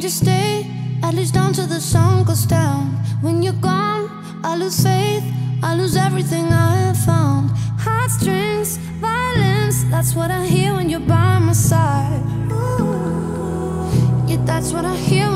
you stay, at least until the sun goes down. When you're gone, I lose faith, I lose everything I have found. Heartstrings, violence, that's what I hear when you're by my side. Yeah, that's what I hear